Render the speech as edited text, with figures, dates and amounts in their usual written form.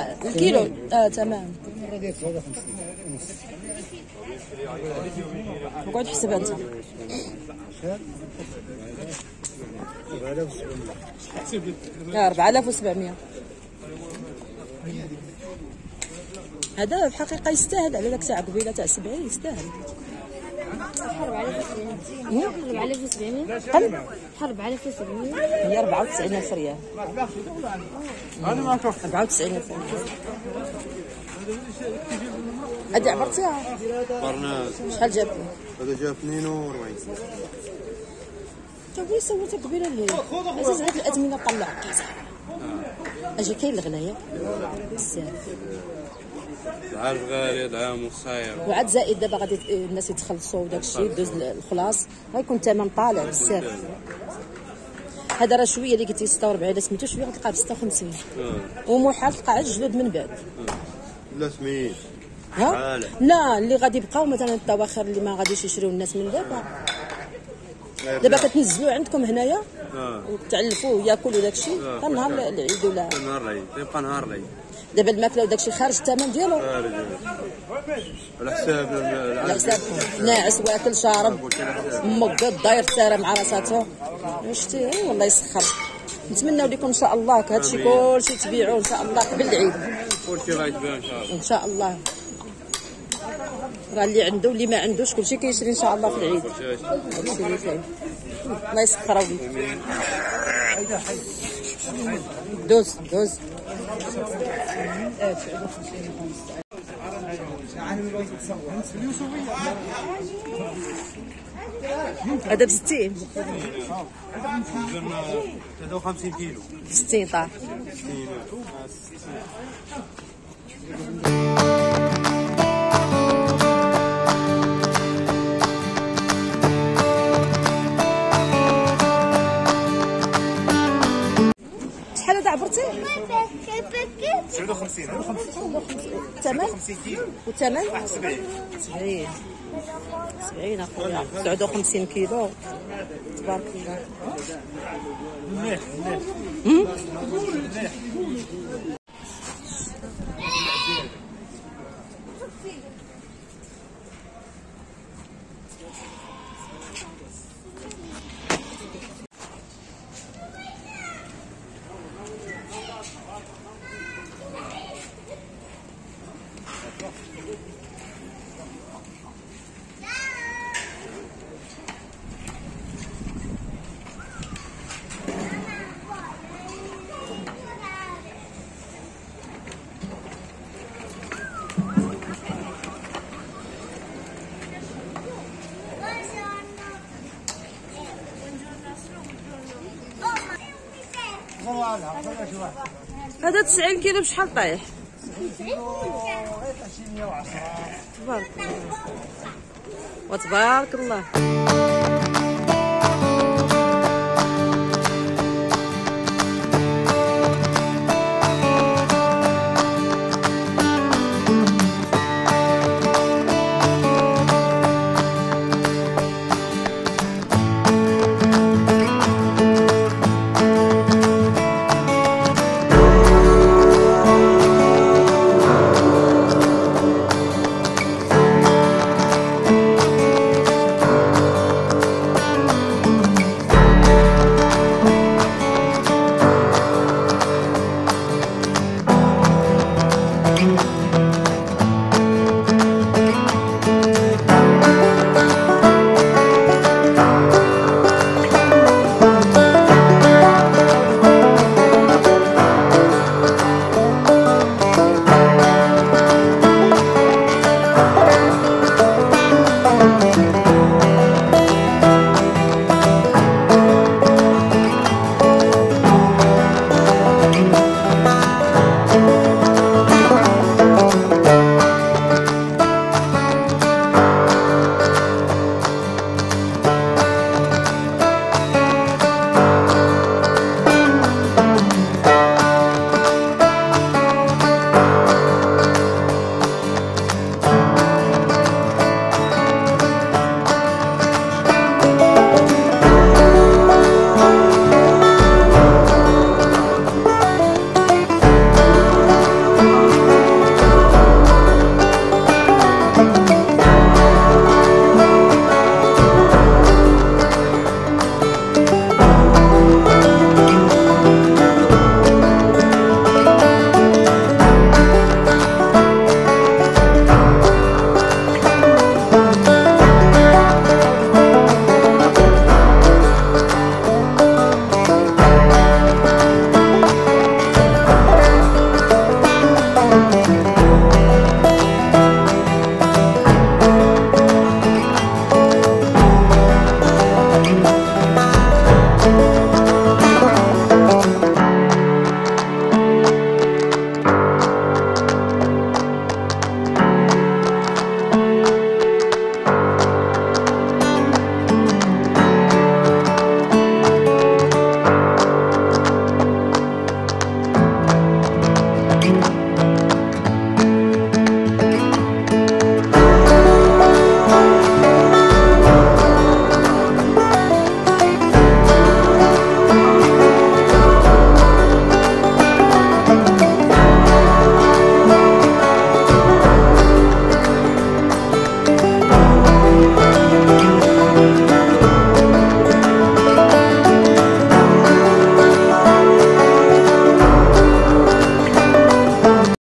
لا الكيلو تمام. وقعد حسب انت. 4700. هذا في الحقيقه يستاهل على داك تاع قبيله تاع 70 يستاهل. حرب على 700. حرب على 700. هي 94,000 ريال. انا ما شفت 94,000 ريال. هادي عبرتيها؟ برنامج شحال جاب؟ هذا جاب 42. تا هو صوتها قبيله ليه؟ اساس هاد الاثمنه طلعت اجي كاين الغلايه بزاف. العام غالي العام وصاير. وعاد زائد دابا غادي الناس يتخلصوا وداك الشيء دوز الخلاص غيكون الثمن طالع بزاف. هذا راه شويه اللي قلتي 46 الا سميتو شويه غتلقاه ب 56. ومحال تلقى عاد الجلود من بعد. لا سميت. ها؟ لا اللي غادي يبقاو مثلا الطواخر اللي ما غاديش يشريو الناس من دابا كتنزلوا عندكم هنايا وتعلفوا ياكلوا داك الشيء حتى نهار العيد ولا نهار العيد يبقى نهار العيد. دابا الماكله وداك الشيء خارج الثمن ديالو على حسابكم ناعس واكل شارب مقد داير الساره مع راساتو شتي والله يسخر. نتمناو لكم ان شاء الله هادشي كلشي تبيعوه ان شاء الله قبل العيد. كلشي غيتباع ان شاء الله. ان شاء الله راه اللي عنده واللي ما عندوش كلشي كيشري ان شاء الله في العيد. هادشي اللي كاين. الله يسخر وليك. دوز هذا ب 60. 53 كيلو. 60 طار. شحال هذا عبرتي؟ 59. الثمن؟ 50 كيلو. والثمن؟ 70. 70 اخويا 59 كيلو تبارك الله. مليح. هذا 90 كيلو بشحال طايح؟ تبارك الله وتبارك الله.